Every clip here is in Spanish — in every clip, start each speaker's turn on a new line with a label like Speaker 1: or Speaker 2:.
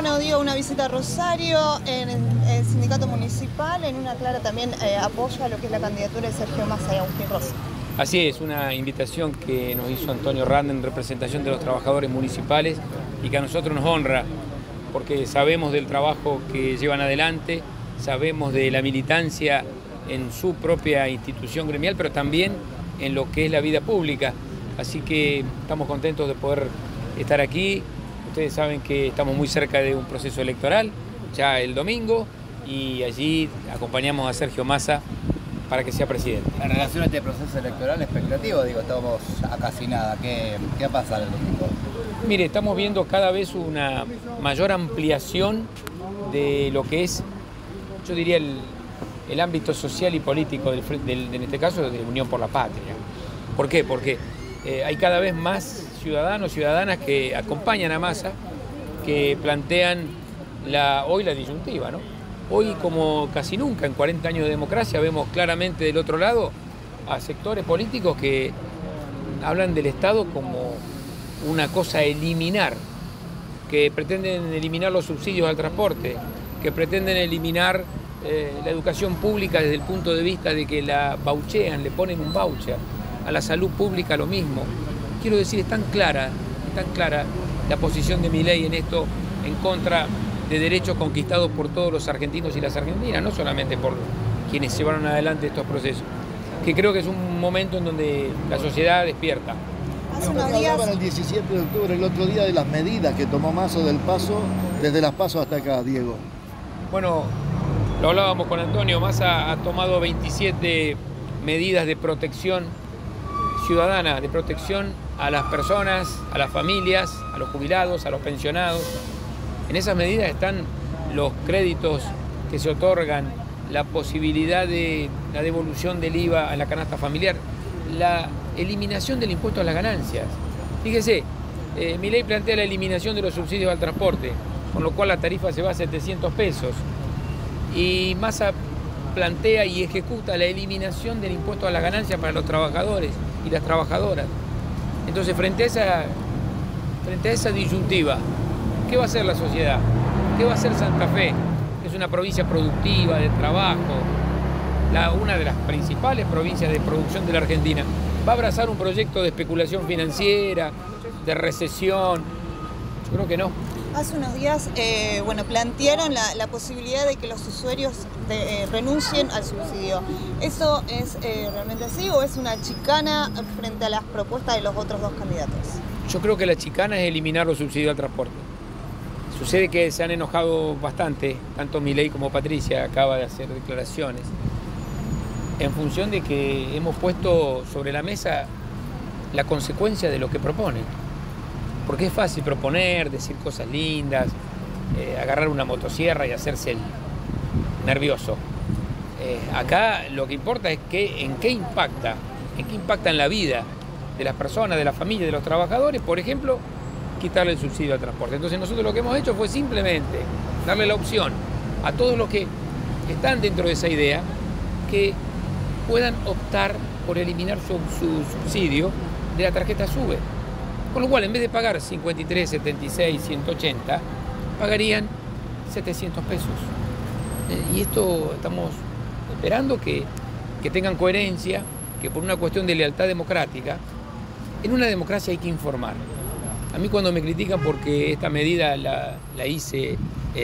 Speaker 1: Bueno, dio una visita a Rosario, en el sindicato municipal, en una clara también apoyo a lo que es la candidatura de Sergio Massa y Agustín Rossi.
Speaker 2: Así es, una invitación que nos hizo Antonio Randa en representación de los trabajadores municipales y que a nosotros nos honra, porque sabemos del trabajo que llevan adelante, sabemos de la militancia en su propia institución gremial, pero también en lo que es la vida pública. Así que estamos contentos de poder estar aquí. Ustedes saben que estamos muy cerca de un proceso electoral, ya el domingo, y allí acompañamos a Sergio Massa para que sea presidente.
Speaker 3: En relación a este proceso electoral expectativo, digo, estamos a casi nada. ¿Qué va a pasar el domingo?
Speaker 2: Mire, estamos viendo cada vez una mayor ampliación de lo que es, yo diría, el ámbito social y político en este caso de Unión por la Patria. ¿Por qué? Porque hay cada vez más ciudadanos, ciudadanas que acompañan a Massa, que plantean hoy la disyuntiva, ¿no? Hoy, como casi nunca, en 40 años de democracia, vemos claramente del otro lado a sectores políticos que hablan del Estado como una cosa a eliminar, que pretenden eliminar los subsidios al transporte, que pretenden eliminar la educación pública desde el punto de vista de que la vouchean, le ponen un voucher, a la salud pública lo mismo. Quiero decir, es tan clara la posición de Milei en esto, en contra de derechos conquistados por todos los argentinos y las argentinas, no solamente por quienes llevaron adelante estos procesos, que creo que es un momento en donde la sociedad despierta.
Speaker 1: Hace unos días...
Speaker 4: Hablaban el 17 de octubre, el otro día, de las medidas que tomó Massa del Paso, desde las Paso hasta acá, Diego.
Speaker 2: Bueno, lo hablábamos con Antonio, Massa ha tomado 27 medidas de protección ciudadana, de protección a las personas, a las familias, a los jubilados, a los pensionados. En esas medidas están los créditos que se otorgan, la posibilidad de la devolución del IVA a la canasta familiar, la eliminación del impuesto a las ganancias. Fíjese, Milei plantea la eliminación de los subsidios al transporte, con lo cual la tarifa se va a 700 pesos. Y Massa plantea y ejecuta la eliminación del impuesto a la ganancia para los trabajadores y las trabajadoras. Entonces, frente a esa disyuntiva, ¿qué va a hacer la sociedad? ¿Qué va a hacer Santa Fe? Que es una provincia productiva, de trabajo, una de las principales provincias de producción de la Argentina. ¿Va a abrazar un proyecto de especulación financiera, de recesión? Yo creo que no.
Speaker 1: Hace unos días, plantearon la posibilidad de que los usuarios renuncien al subsidio. ¿Eso es realmente así o es una chicana frente a las propuestas de los otros dos candidatos?
Speaker 2: Yo creo que la chicana es eliminar los subsidios al transporte. Sucede que se han enojado bastante, tanto Milei como Patricia acaba de hacer declaraciones, en función de que hemos puesto sobre la mesa la consecuencia de lo que proponen. Porque es fácil proponer, decir cosas lindas, agarrar una motosierra y hacerse el nervioso. Acá lo que importa es en qué impacta en la vida de las personas, de la familia, de los trabajadores, por ejemplo, quitarle el subsidio al transporte. Entonces nosotros lo que hemos hecho fue simplemente darle la opción a todos los que están dentro de esa idea que puedan optar por eliminar su subsidio de la tarjeta SUBE. Con lo cual, en vez de pagar 53, 76, 180, pagarían 700 pesos. Y esto estamos esperando que tengan coherencia, que por una cuestión de lealtad democrática, en una democracia hay que informar. A mí cuando me critican porque esta medida la hice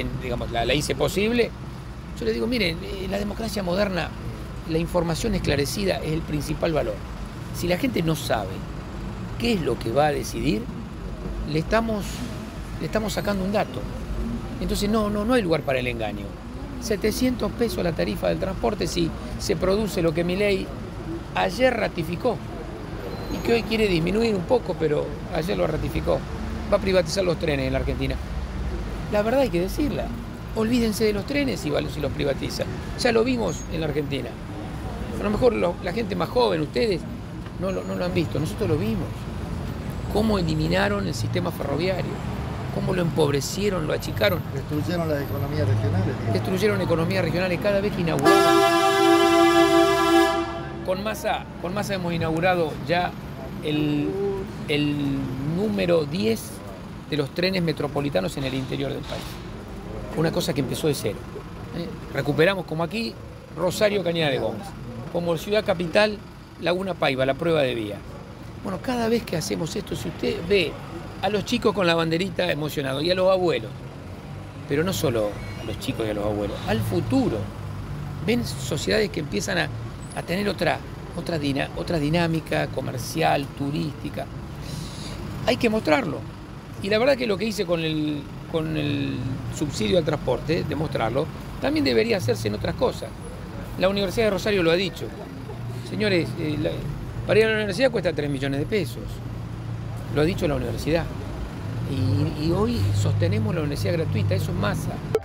Speaker 2: posible, yo les digo, miren, en la democracia moderna la información esclarecida es el principal valor. Si la gente no sabe qué es lo que va a decidir, le estamos sacando un dato. Entonces no hay lugar para el engaño. 700 pesos la tarifa del transporte si se produce lo que Milei ayer ratificó y que hoy quiere disminuir un poco, pero ayer lo ratificó. Va a privatizar los trenes en la Argentina. La verdad hay que decirla. Olvídense de los trenes si los privatizan. Ya lo vimos en la Argentina. A lo mejor la gente más joven, ustedes, no lo han visto. Nosotros lo vimos. Cómo eliminaron el sistema ferroviario, cómo lo empobrecieron, lo achicaron.
Speaker 4: Destruyeron las economías regionales.
Speaker 2: Destruyeron economías regionales cada vez que inauguraban. Con Massa hemos inaugurado ya el número 10 de los trenes metropolitanos en el interior del país. fue una cosa que empezó de cero. Recuperamos como aquí Rosario, Cañada de Gómez, como ciudad capital Laguna Paiva, la prueba de vía. Bueno, cada vez que hacemos esto, si usted ve a los chicos con la banderita emocionados y a los abuelos, pero no solo a los chicos y a los abuelos, al futuro, ven sociedades que empiezan a tener otra dinámica comercial, turística. Hay que mostrarlo. Y la verdad que lo que hice con el subsidio al transporte, demostrarlo, también debería hacerse en otras cosas. La Universidad de Rosario lo ha dicho. Señores, para ir a la universidad cuesta 3 millones de pesos. Lo ha dicho la universidad. Y hoy sostenemos la universidad gratuita, eso es masa.